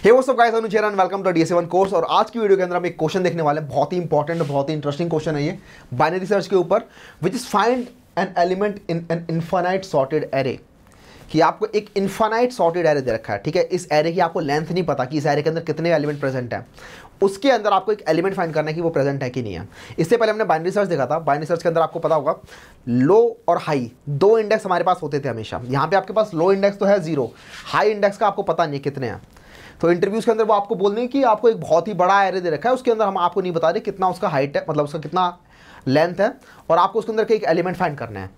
Hey what's up guys, Anuj here and welcome to DSA-One course. और आज की video के अंदर हम एक क्वेश्चन देखने वाले हैं, बहुत ही इंपॉर्टेंट, बहुत ही इंटरेस्टिंग क्वेश्चन है ये बाइनरी सर्च के ऊपर, which is find an element in an infinite sorted array. कि आपको एक इनफाइनाइट सॉर्टेड एरे दे रखा है, ठीक है। इस एरे की आपको लेंथ नहीं पता कि इस एरे के अंदर कितने एलिमेंट प्रेजेंट हैं, उसके अंदर आपको एक एलिमेंट फाइंड करना है कि वो प्रेजेंट है कि नहीं है। इससे पहले हमने बाइनरी सर्च देखा था। बाइनरी सर्च के अंदर आपको पता होगा लो और हाई दो इंडेक्स हमारे पास होते थे हमेशा। यहाँ पे आपके पास लो इंडेक्स तो है 0, हाई इंडेक्स का आपको पता नहीं है कितने हैं। तो इंटरव्यूज के अंदर वो आपको बोल देंगे कि आपको एक बहुत ही बड़ा एरे दे रखा है, उसके अंदर हम आपको नहीं बता रहे कितना उसका हाइट है, मतलब उसका कितना लेंथ है, और आपको उसके अंदर के एक एलिमेंट फाइंड करना है।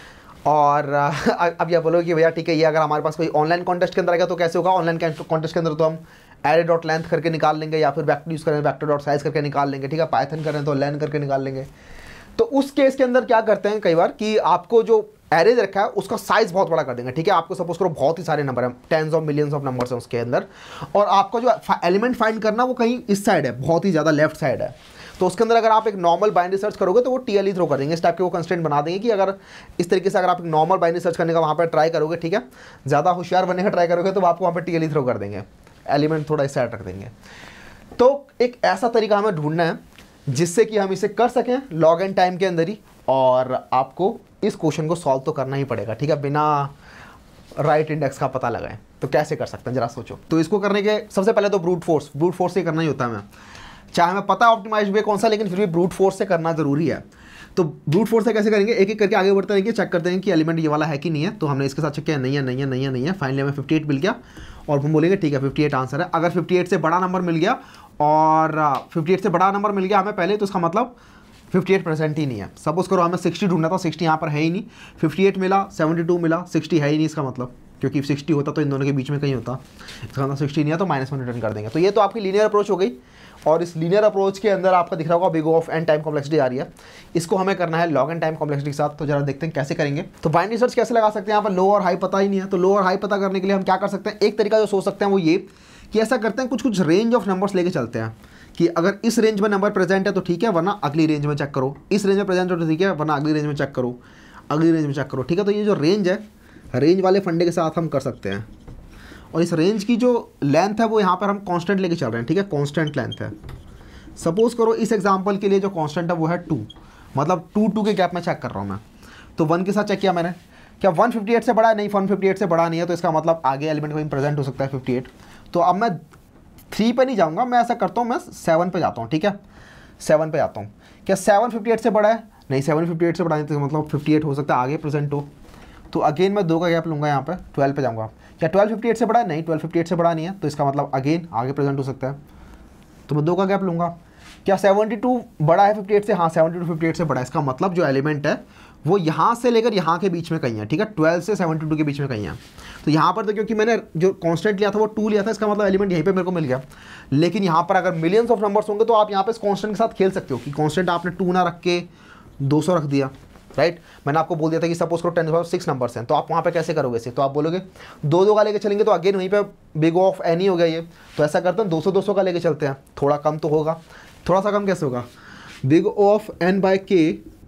और अब यह बोलोगे कि भैया ठीक है, ये अगर हमारे पास कोई ऑनलाइन कॉन्टेस्ट के अंदर आएगा तो कैसे होगा। ऑनलाइन कॉन्टेस्ट के अंदर तो हम एरे डॉट लेंथ करके निकाल लेंगे, या फिर वेक्टर यूज़ करें वेक्टर डॉट साइज करके निकाल लेंगे, ठीक है। पाइथन करें तो लेन करके निकाल लेंगे। तो उस केस के अंदर क्या करते हैं कई बार कि आपको जो एरे रखा है उसका साइज बहुत बड़ा कर देंगे, ठीक है। आपको सपोज करो बहुत ही सारे नंबर हैं, tens of millions of numbers हैं उसके अंदर, और आपको जो एलिमेंट फाइंड करना वो कहीं इस साइड है, बहुत ही ज़्यादा लेफ्ट साइड है। तो उसके अंदर अगर आप एक नॉर्मल बाइनरी सर्च करोगे तो वो TLE थ्रो कर देंगे। इस टाइप के वो कंस्ट्रेंट बना देंगे कि अगर इस तरीके से अगर आप एक नॉर्मल बाइनरी सर्च करने का वहाँ पर ट्राई करोगे, ठीक है, ज़्यादा होशियार बनने का ट्राई करोगे तो आपको वहाँ पर TLE थ्रो कर देंगे, एलिमेंट थोड़ा इस साइड रख देंगे। तो एक ऐसा तरीका हमें ढूंढना है जिससे कि हम इसे कर सकें लॉग एन टाइम के अंदर ही, और आपको इस क्वेश्चन को सॉल्व तो करना ही पड़ेगा, ठीक है, बिना राइट इंडेक्स का पता लगाए। तो कैसे कर सकते हैं जरा सोचो। तो इसको करने के सबसे पहले तो ब्रूट फोर्स से करना ही होता है हमें, चाहे हमें पता है ऑप्टिमाइज्ड वे कौन सा, लेकिन फिर भी ब्रूट फोर्स से करना जरूरी है। तो ब्रूट फोर्स से कैसे करेंगे, एक एक करके आगे बढ़ते रहेंगे, चेक करते हैं कि एलिमेंट ये वाला है कि नहीं है। तो हमने इसके साथ चेक किया, नहीं है नहीं है नहीं है नहीं है, फाइनली हमें 58 मिल गया, और हम बोलेंगे ठीक है 58 आंसर है। अगर 58 से बड़ा नंबर मिल गया, और 58 से बड़ा नंबर मिल गया हमें पहले, तो इसका मतलब 58 प्रेजेंट ही नहीं है। सपोज करो हमें 60 ढूंढना था, 60 यहाँ पर है ही नहीं, 58 मिला, 72 मिला, 60 है ही नहीं, इसका मतलब क्योंकि 60 होता तो इन दोनों के बीच में कहीं होता, इसका मतलब 60 नहीं है, तो -1 रिटर्न कर देंगे। तो ये तो आपकी लीनियर अप्रोच हो गई, और इस लीनियर अप्रोच के अंदर आपका दिख रहा होगा big of n time complexity आ रही है। इसको हमें करना है लॉग एन टाइम कॉम्प्लेक्सिटी के साथ। तो जरा देखते हैं कैसे करेंगे। तो बाइनरी सर्च कैसे लगा सकते हैं, यहाँ पर लो और हाई पता ही नहीं है। तो लो और हाई पता करने के लिए हम क्या कर सकते हैं, एक तरीका जो सोच सकते हैं वो ये कि ऐसा करते हैं, कुछ कुछ रेंज ऑफ नंबर्स लेके चलते हैं कि अगर इस रेंज में नंबर प्रेजेंट है तो ठीक है, वरना अगली रेंज में चेक करो। इस रेंज में प्रेजेंट है तो ठीक है, वरना अगली रेंज में चेक करो, अगली रेंज में चेक करो, ठीक है। तो ये जो रेंज है, रेंज वाले फंडे के साथ हम कर सकते हैं। और इस रेंज की जो लेंथ है वो यहाँ पर हम कांस्टेंट लेके चल रहे हैं, ठीक है, कांस्टेंट लेंथ है। सपोज करो इस एग्जांपल के लिए जो कांस्टेंट है वो है 2, मतलब 2 के गैप में चेक कर रहा हूँ मैं। तो 1 के साथ चेक किया मैंने, क्या 1 58 से बड़ा है, नहीं 158 से बड़ा नहीं है, तो इसका मतलब आगे एलिमेंट कहीं प्रेजेंट हो सकता है 58। तो अब मैं 3 पे नहीं जाऊँगा, मैं ऐसा करता हूँ, मैं 7 पे जाता हूँ, ठीक है, 7 पे जाता हूँ। क्या 7 58 से बड़ा है, नहीं 7 58 से बड़ा नहीं, तो मतलब 58 हो सकता है आगे प्रेजेंट हो। तो अगेन मैं 2 का गैप लूँगा, यहाँ पे 12 पे जाऊँगा। क्या 12 58 से बड़ा है, नहीं 12 58 से बड़ा नहीं है, तो इसका मतलब अगेन आगे प्रेजेंट हो सकता है, तो मैं 2 का गैप लूँगा। क्या 72 बड़ा है 58 से, हाँ 72 58 से बड़ा है, इसका मतलब जो एलिमेंट है वो यहाँ से लेकर यहाँ के बीच में कहीं है, ठीक है, 12 से 72 के बीच में कहीं है। तो यहाँ पर तो क्योंकि मैंने जो कांस्टेंट लिया था वो 2 लिया था, इसका मतलब एलिमेंट यहीं पे मेरे को मिल गया। लेकिन यहाँ पर अगर मिलियंस ऑफ नंबर्स होंगे तो आप यहाँ पे इस कांस्टेंट के साथ खेल सकते हो कि कांस्टेंट आपने 2 ना रख के 200 रख दिया, राइट। मैंने आपको बोल दिया था कि सपोज करो 10⁶ नंबर्स हैं, तो आप वहाँ पे कैसे करोगे इसे, तो आप बोलोगे 2 का लेके चलेंगे, तो अगेन वहीं पे बिग ऑफ एन ही हो गया ये। तो ऐसा करते हैं 200 का लेके चलते हैं, थोड़ा कम तो होगा, थोड़ा सा कम कैसे होगा, big of n by k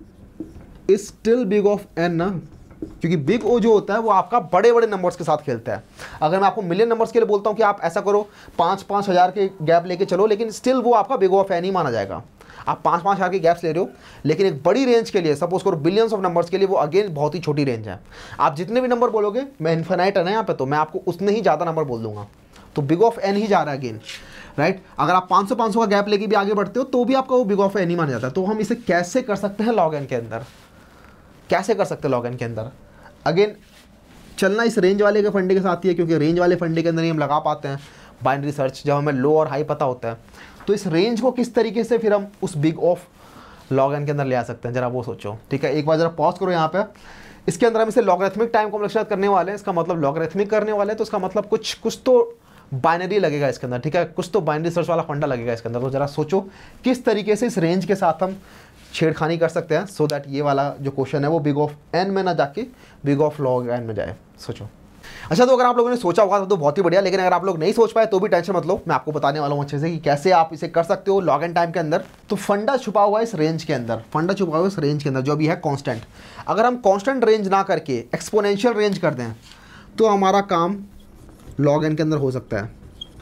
is still big of n ना, क्योंकि बिग O जो होता है वो आपका बड़े बड़े नंबर्स के साथ खेलता है। अगर मैं आपको मिलियन नंबर्स के लिए बोलता हूँ कि आप ऐसा करो 5-5 हज़ार के गैप लेके चलो, लेकिन स्टिल वो आपका बिग ऑफ n ही माना जाएगा। आप 5-5 हज़ार के गैप्स ले रहे हो, लेकिन एक बड़ी रेंज के लिए सपोज करो बिलियंस ऑफ नंबर्स के लिए वो अगेन बहुत ही छोटी रेंज है। आप जितने भी नंबर बोलोगे, मैं इन्फिनाइट है ना यहाँ पे, तो मैं आपको उतने ही ज़्यादा नंबर बोल दूंगा, तो बिग ऑफ n ही जा रहा है अगेन, राइट। अगर आप 500 का गैप लेके भी आगे बढ़ते हो तो भी आपका वो बिग ऑफ एन ही माना जाता है। तो हम इसे कैसे कर सकते हैं लॉग एन के अंदर, कैसे कर सकते हैं लॉग एन के अंदर। अगेन चलना इस रेंज वाले के फंडे के साथ ही है, क्योंकि रेंज वाले फंडे के अंदर ही हम लगा पाते हैं बाइनरी सर्च, जब हमें लो और हाई पता होता है। तो इस रेंज को किस तरीके से फिर हम उस बिग ऑफ लॉग एन के अंदर ले आ सकते हैं, जरा वो सोचो, ठीक है। एक बार जरा पॉज करो यहाँ पे। इसके अंदर हम इसे लॉगरिथमिक टाइम कॉम्प्लेक्सिटी करने वाले हैं, इसका मतलब लॉगरिथमिक करने वाले हैं, तो इसका मतलब कुछ तो बाइनरी लगेगा इसके अंदर, ठीक है, कुछ तो बाइनरी सर्च वाला फंडा लगेगा इसके अंदर। तो जरा सोचो किस तरीके से इस रेंज के साथ हम छेड़खानी कर सकते हैं, सो दैट ये वाला जो क्वेश्चन है वो बिग ऑफ एन में ना जाके बिग ऑफ लॉग एन में जाए। सोचो। अच्छा, तो अगर आप लोगों ने सोचा होगा तो बहुत ही बढ़िया, लेकिन अगर आप लोग नहीं सोच पाए तो भी टेंशन मत लो, मैं आपको बताने वाला हूँ अच्छे से कि कैसे आप इसे कर सकते हो लॉग एन टाइम के अंदर। तो फंडा छुपा हुआ है इस रेंज के अंदर, फंडा छुपा हुआ है इस रेंज के अंदर जो अभी है कांस्टेंट। अगर हम कांस्टेंट रेंज ना करके एक्सपोनेंशियल रेंज कर दें तो हमारा काम लॉग एन के अंदर हो सकता है।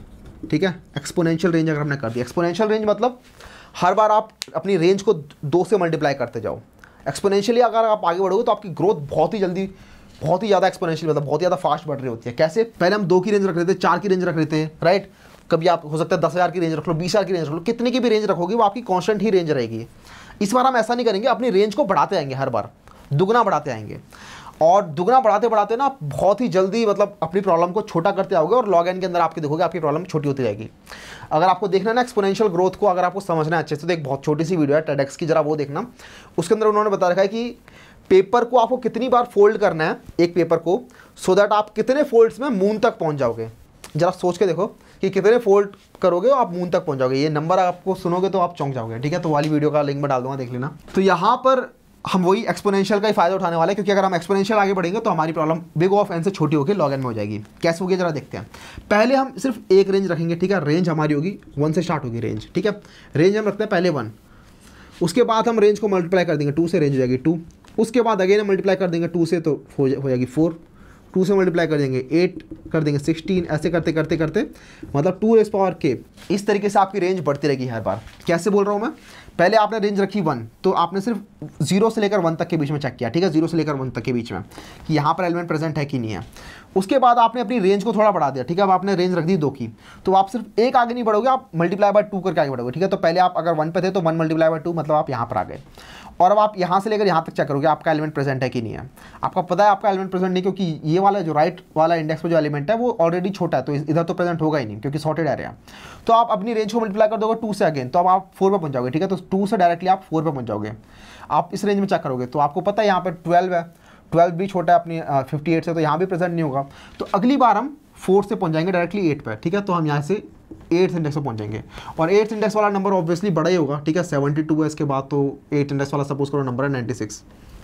ठीक है, एक्सपोनेंशियल रेंज अगर हमने कर दी, एक्सपोनेंशियल रेंज मतलब हर बार आप अपनी रेंज को 2 से मल्टीप्लाई करते जाओ। एक्सपोनेंशियली अगर आप आगे बढ़ोगे तो आपकी ग्रोथ बहुत ही जल्दी, बहुत ही ज़्यादा एक्सपोनेंशियल, मतलब बहुत ज़्यादा फास्ट बढ़ रही होती है। कैसे? पहले हम 2 की रेंज रख रहे थे, 4 की रेंज रख रहे थे, राइट। कभी आप हो सकता है 10,000 की रेंज रख लो, 20,000 की रेंज रख लो, कितनी की भी रेंज रखोगे वो आपकी कांस्टेंट ही रेंज रहेगी। इस बार हम ऐसा नहीं करेंगे, अपनी रेंज को बढ़ाते आएंगे, हर बार दुगना बढ़ाते आएंगे, और दुगना बढ़ाते बढ़ाते ना आप बहुत ही जल्दी मतलब अपनी प्रॉब्लम को छोटा करते आओगे, और लॉग एन के अंदर आपकी देखोगे आपकी प्रॉब्लम छोटी होती जाएगी। अगर आपको देखना ना एक्सपोनेंशियल ग्रोथ को, अगर आपको समझना है अच्छे से, तो एक बहुत छोटी सी वीडियो है टेडेक्स की, जरा वो देखना। उसके अंदर उन्होंने बता रखा है कि पेपर को आपको कितनी बार फोल्ड करना है, एक पेपर को, सो दैट आप कितने फोल्ड्स में मून तक पहुंच जाओगे। जरा सोच के देखो कि कितने फोल्ड करोगे आप मून तक पहुंच जाओगे। ये नंबर आपको सुनोगे तो आप चौंक जाओगे, ठीक है। तो वाली वीडियो का लिंक मैं डाल दूंगा, देख लेना। तो यहाँ पर हम वही एक्सपोनेंशियल का ही फायदा उठाने वाले हैं, क्योंकि अगर हम एक्सपोनेंशियल आगे बढ़ेंगे तो हमारी प्रॉब्लम बिग ऑफ एन से छोटी होकर लॉग एन में हो जाएगी। कैसे होगी जरा देखते हैं। पहले हम सिर्फ एक रेंज रखेंगे, ठीक है। रेंज हमारी होगी 1 से स्टार्ट होगी रेंज, ठीक है। रेंज हम रखते हैं पहले 1, उसके बाद हम रेंज को मल्टीप्लाई कर देंगे 2 से, रेंज हो जाएगी 2। उसके बाद अगेन हम मल्टीप्लाई कर देंगे 2 से, तो हो जाएगी 4। 2 से मल्टीप्लाई कर देंगे 8, कर देंगे 16, ऐसे करते करते करते मतलब 2k। इस तरीके से आपकी रेंज बढ़ती रहेगी हर बार। कैसे बोल रहा हूँ मैं? पहले आपने रेंज रखी 1, तो आपने सिर्फ 0 से लेकर 1 तक के बीच में चेक किया, ठीक है। 0 से लेकर 1 तक के बीच में कि यहाँ पर एलिमेंट प्रेजेंट है कि नहीं है। उसके बाद आपने अपनी रेंज को थोड़ा बढ़ा दिया, ठीक है। अब आपने रेंज रख दी 2 की, तो आप सिर्फ एक आगे नहीं बढ़ोगे, आप मल्टीप्लाई बाय 2 करके आगे बढ़ोगे, ठीक है। तो पहले आप अगर 1 पे थे तो 1 मल्टीप्लाई बाय 2 मतलब आप यहाँ पर आ गए। और अब आप यहाँ से लेकर यहाँ तक चेक करोगे आपका एलिमेंट प्रेजेंट है कि नहीं है। आपका पता है आपका एलिमेंट प्रेजेंट नहीं, क्योंकि ये वाला जो राइट वाला इंडेक्स में जो एलिमेंट है वो ऑलरेडी छोटा है, तो इधर तो प्रेजेंट होगा ही नहीं, क्योंकि सॉर्टेड एरिया। तो आप अपनी रेंज को मल्टीप्लाई कर दोगे 2 से अगेन, तो अब आप 4 पे पहुंच जाओगे, ठीक है। तो 2 से डायरेक्टली आप 4 पे पहुंच जाओगे। आप इस रेंज में चेक करोगे तो आपको पता है यहाँ पर 12 है, 12 भी छोटा है अपनी 58 से, तो यहाँ भी प्रेजेंट नहीं होगा। तो अगली बार हम 4 से पहुंच जाएंगे डायरेक्टली 8 पे, ठीक है। तो हम यहाँ से 8th इंडेक्स पर पहुंच जाएंगे, और 8th इंडेक्स वाला नंबर ऑब्वियसली बड़ा ही होगा, ठीक है। 72 है इसके बाद, तो 8th इंडेक्स वाला सपोज करो नंबर है 96,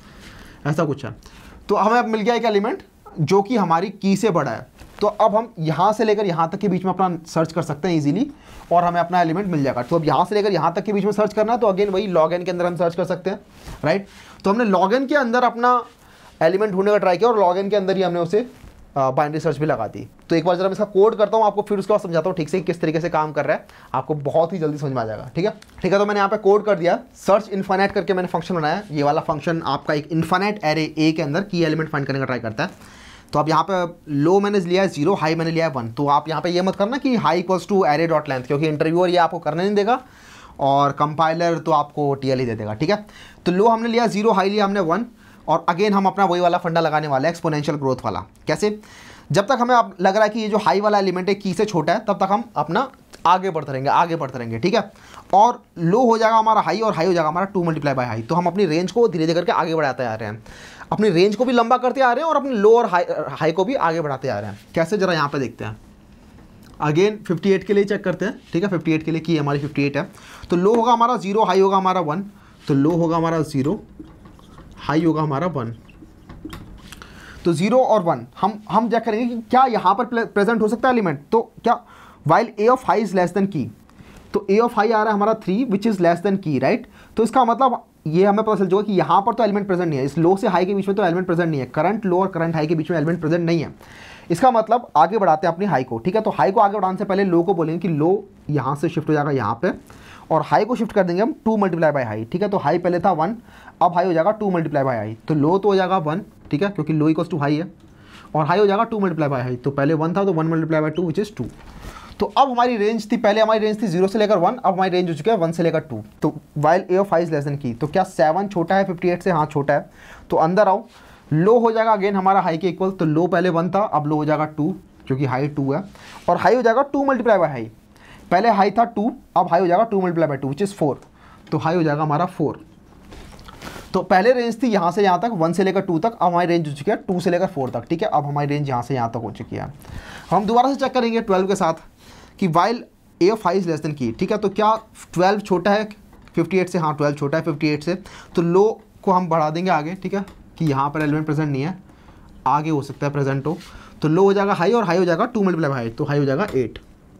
ऐसा कुछ है। तो हमें अब मिल गया एक एलिमेंट जो कि हमारी की से बड़ा है। तो अब हम यहाँ से लेकर यहाँ तक के बीच में अपना सर्च कर सकते हैं इजीली, और हमें अपना एलिमेंट मिल जाएगा। तो अब यहाँ से लेकर यहाँ तक के बीच में सर्च करना है, तो अगेन वही लॉग एन के अंदर हम सर्च कर सकते हैं, राइट। तो हमने लॉग एन के अंदर अपना एलिमेंट ढूंढने का ट्राई किया, और लॉग एन के अंदर ही हमने उसे बाइनरी सर्च भी लगा दी। तो एक बार जरा मैं इसका कोड करता हूँ आपको, फिर उसके बाद समझाता हूँ ठीक से किस तरीके से काम कर रहा है, आपको बहुत ही जल्दी समझ में आ जाएगा, ठीक है। ठीक है, तो मैंने यहाँ पे कोड कर दिया, सर्च इनफाइनाइट करके मैंने फंक्शन बनाया। ये वाला फंक्शन आपका एक इनफाइनाइट एरे ए के अंदर की एलिमेंट फाइंड करने का ट्राई करता है। तो अब यहाँ पे लो मैंने लिया है 0, हाई मैंने लिया है 1। तो आप यहाँ पे ये मत करना कि high equals to array dot length, क्योंकि इंटरव्यूअर ये आपको करने नहीं देगा, और कंपाइलर तो आपको टीएल ही दे देगा, ठीक है। तो लो हमने लिया 0, हाई लिया हमने 1, और अगेन हम अपना वही वाला फंडा लगाने वाला है एक्सपोनेंशियल ग्रोथ वाला। कैसे? जब तक हमें अब लग रहा है कि ये जो हाई वाला एलिमेंट है की से छोटा है, तब तक हम अपना आगे बढ़ते रहेंगे, आगे बढ़ते रहेंगे, ठीक है। और लो हो जाएगा हमारा हाई, और हाई हो जाएगा हमारा 2 मल्टीप्लाई बाय हाई। तो हम अपनी रेंज को धीरे धीरे करके आगे बढ़ाते आ रहे हैं, अपनी रेंज को भी लंबा करते आ रहे हैं, और अपने लो और हाई को भी आगे बढ़ाते आ रहे हैं। कैसे? जरा यहाँ पे देखते हैं। अगेन 58 के लिए चेक करते हैं, ठीक है। 58 के लिए की हमारी 58 है, तो लो होगा हमारा 0, हाई होगा हमारा 1। तो लो होगा हमारा 0, हाई होगा हमारा 1। तो 0 और 1 हम चेक करेंगे कि क्या यहाँ पर प्रेजेंट हो सकता है एलिमेंट। तो क्या while a of high is less than की, तो ए ऑफ हाई आ रहा है हमारा 3 which is less than key, right. तो इसका मतलब ये हमें पता चल जाएगा कि यहाँ पर तो एलिमेंट प्रेजेंट नहीं है, इस लो से हाई के बीच में तो एलिमेंट प्रेजेंट नहीं है, करंट लो और करंट हाई के बीच में एलिमेंट प्रेजेंट नहीं है। इसका मतलब आगे बढ़ाते हैं अपनी हाई को, ठीक है। तो हाई को आगे बढ़ाने से पहले लो को बोलेंगे कि लो यहाँ से शिफ्ट हो जाएगा यहाँ पे, और हाई को शिफ्ट कर देंगे हम 2 मल्टीप्लाई बाय हाई, ठीक है। तो हाई पहले था 1, अब हाई हो जाएगा 2 मल्टीप्लाई बाय हाई। तो लो तो हो जाएगा 1, ठीक है, क्योंकि लो इक्वल्स टू हाई है, और हाई हो जाएगा 2 मल्टीप्लाई बाय हाई। तो पहले 1 था, तो 1 मल्टीप्लाई बाय 2 विच इज़ 2। तो अब हमारी रेंज थी, पहले हमारी रेंज थी 0 से लेकर 1, अब हमारी रेंज हो चुकी है 1 से लेकर 2। तो while a of high is less than की, तो क्या 7 छोटा है 58 से? हाँ छोटा है। तो अंदर आओ, लो हो जाएगा अगेन हमारा हाई के इक्वल। तो लो पहले 1 था, अब लो हो जाएगा 2, क्योंकि हाई 2 है, और हाई हो जाएगा 2 मल्टीप्लाई बाय हाई। पहले हाई था 2, अब हाई हो जाएगा 2 मल्टीप्लाई बाय 2 विच इज़ 4। तो हाई हो जाएगा हमारा 4। तो पहले रेंज थी यहाँ से यहाँ तक 1 से लेकर 2 तक, अब हमारी रेंज हो चुकी है 2 से लेकर 4 तक, ठीक है। अब हमारी रेंज यहाँ से यहाँ तक हो चुकी है। हम दोबारा से चेक करेंगे 12 के साथ कि while a of high is less than key, ठीक है। तो क्या 12 छोटा है 58 से? हाँ 12 छोटा है 58 से। तो लो को हम बढ़ा देंगे आगे, ठीक है, कि यहाँ पर एलिमेंट प्रेजेंट नहीं है, आगे हो सकता है प्रेजेंट हो। तो लो हो जाएगा हाई, और हाई हो जाएगा 2 मल्टीप्लाई बाय हाई, तो हाई हो जाएगा 8।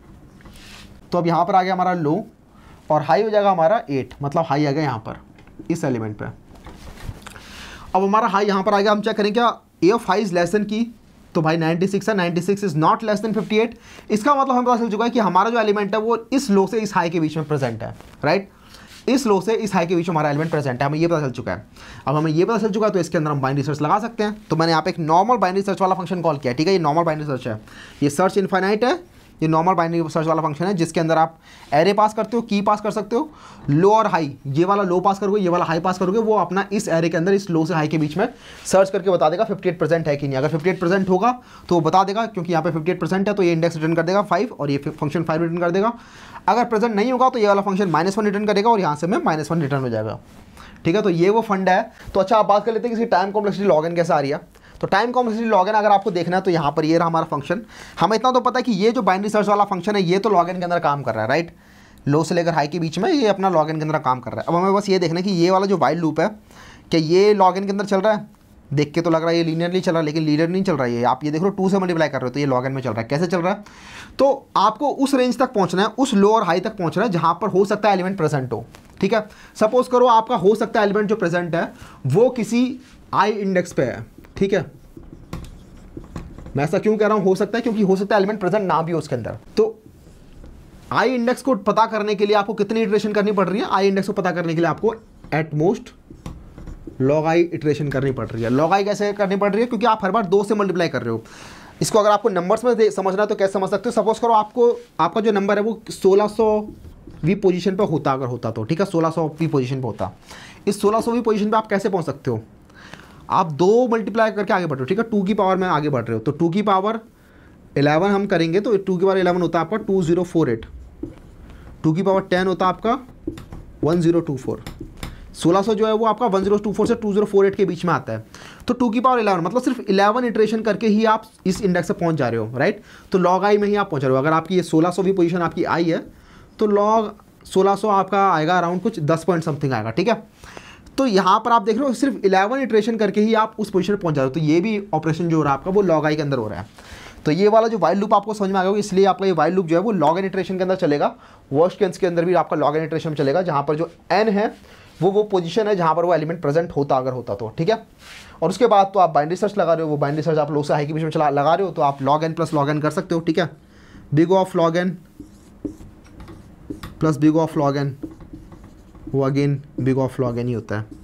तो अब यहाँ पर आ गया हमारा लो, और हाई हो जाएगा हमारा 8, मतलब हाई आ गया यहाँ पर इस एलिमेंट पे। अब हमारा हाई यहाँ पर आ गया, हम चेक करें क्या a of high is less than की, तो भाई 96 है, 96 इज नॉट लेस देन 58। इसका मतलब हमें पता चल चुका है कि हमारा जो एलिमेंट है वो इस लो से इस हाई के बीच में प्रेजेंट है, राइट। इस लो से इस हाई के बीच में हमारा एलिमेंट प्रेजेंट है, हमें ये पता चल चुका है। अब हमें ये पता चल चुका है तो इसके अंदर हम बाइनरी सर्च लगा सकते हैं। तो मैंने यहाँ पे एक नॉर्मल बाइनरी सर्च वाला फंक्शन कॉल किया, ठीक है। ये नॉर्मल बाइनरी सर्च है, ये सर्च इनफाइनाइट है, ये नॉर्मल बाइनरी सर्च वाला फंक्शन है जिसके अंदर आप एरे पास करते हो, की पास कर सकते हो, लो और हाई, ये वाला लो पास करोगे, ये वाला हाई पास करोगे, वो अपना इस एरे के अंदर इस लो से हाई के बीच में सर्च करके बता देगा 58% है कि नहीं। अगर 58% होगा तो वो बता देगा, क्योंकि यहाँ पे 58% है तो ये इंडेक्स रिटर्न कर देगा 5 और ये फंक्शन 5 रिटर्न कर देगा। अगर प्रेजेंट नहीं होगा तो ये वाला फंक्शन -1 रिटर्न करेगा और यहाँ से में -1 रिटर्न हो जाएगा, ठीक है। तो ये वो फंड है। तो अच्छा आप बात कर लेते हैं कि इसकी टाइम कॉम्प्लेक्सिटी लॉग कैसे आ रही है। तो टाइम कॉम्प्लेक्सिटी लॉग अगर आपको देखना है तो यहाँ पर ये रहा हमारा फंक्शन। हमें इतना तो पता है कि ये जो बाइनरी सर्च वाला फंक्शन है ये तो लॉग के अंदर काम कर रहा है, राइट। लो से लेकर हाई के बीच में ये अपना लॉग के अंदर काम कर रहा है। अब हमें बस ये देखना है कि ये वाला जो वाइल लूप है क्या ये लॉग के अंदर चल रहा है। देख के तो लग रहा है ये लीनियरली चल रहा है, लेकिन लीनियर नहीं चल रहा है। ये आप ये देख लो 2 से मल्टीप्लाई कर रहे हो तो ये लॉग में चल रहा है। कैसे चल रहा है? तो आपको उस रेंज तक पहुंचना है, उस लो और हाई तक पहुंचना है जहां पर हो सकता है एलिमेंट प्रेजेंट हो, ठीक है। सपोज करो आपका हो सकता है एलिमेंट जो प्रेजेंट है वो किसी आई इंडेक्स पे है, ठीक है। मैं ऐसा क्यों कह रहा हूं हो सकता है, क्योंकि हो सकता है एलिमेंट प्रेजेंट ना भी हो उसके अंदर। तो आई इंडेक्स को पता करने के लिए आपको कितनी इटरेशन करनी पड़ रही है? आई इंडेक्स को पता करने के लिए आपको at most log i iteration करनी पड़ रही है। लॉग आई कैसे करनी पड़ रही है? क्योंकि आप हर बार 2 से मल्टीप्लाई कर रहे हो। इसको अगर आपको नंबर्स में समझना है तो कैसे समझ सकते हो? सपोज करो आपका जो नंबर है वो 1600वीं पोजीशन पे होता, अगर होता तो, ठीक है, 1600वीं पोजीशन पे होता। इस 1600वीं पोजीशन पे आप कैसे पहुंच सकते हो? आप 2 मल्टीप्लाई करके आगे बढ़ रहे हो, ठीक है, 2 की पावर में आगे बढ़ रहे हो। तो 2 की पावर 11 हम करेंगे तो 2 की पावर 11 होता है आपका 2048, 2 की पावर 10 होता है आपका 1024। 1600 जो है वो आपका 1024 से 2048 के बीच में आता है। तो 2 की पावर 11 मतलब सिर्फ 11 इटरेशन करके ही आप इस इंडेक्स से पहुंच जा रहे हो, राइट। तो लॉग आई में ही आप पहुंच रहे हो। अगर आपकी ये 1600वीं पोजीशन आपकी आई है तो लॉग 1600 आपका आएगा अराउंड कुछ 10 पॉइंट समथिंग आएगा, ठीक है। तो यहाँ पर आप देख रहे हो सिर्फ 11 इटरेशन करके ही आप उस पोजीशन पर पहुंच जा रहे हो। तो ये भी ऑपरेशन जो हो रहा है आपका वो लॉग आई के अंदर हो रहा है। तो ये वाला जो वाइल लूप आपको समझ में आ गया, इसलिए आपका ये वाइल लूप जो है वो लॉग एन इटरेशन के अंदर चलेगा। वर्स्ट केस के अंदर भी आपका लॉग एन इटरेशन चलेगा, जहाँ पर जो एन है वो पोजीशन है जहाँ पर वो एलिमेंट प्रेजेंट होता, अगर होता तो, ठीक है। और उसके बाद तो आप बाइनरी सर्च लगा रहे हो, वो बाइनरी सर्च आप लो से हाई के बीच में लगा रहे हो, तो आप log n plus log n कर सकते हो, ठीक है। Big of log n plus big of log n वो again big of log n ही होता है,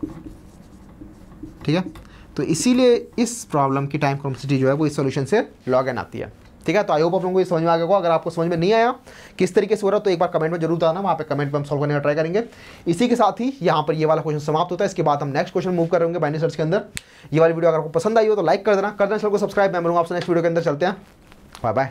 ठीक है। तो इसीलिए इस प्रॉब्लम की टाइम कॉम्प्लेक्सिटी जो है वो इस सॉल्यूशन से लॉग एन आती है, ठीक है। तो आई होप आप लोगों को ये समझ में आ गया होगा। अगर आपको समझ में नहीं आया किस तरीके से हो रहा है तो एक बार कमेंट में जरूर बताना, वहाँ पे कमेंट में हम सॉल्व करने का ट्राई करेंगे। इसी के साथ ही यहाँ पर ये वाला क्वेश्चन समाप्त होता है। इसके बाद हम नेक्स्ट क्वेश्चन मूव कर रहे होंगे बाइनरी सर्च के अंदर। ये वाली वीडियो अगर आपको पसंद आई हो तो लाइक कर देना, चैनल को सब्सक्राइब। मैं मिलूंगा आपसे नेक्स्ट वीडियो के अंदर। चलते हैं, बाय बाय।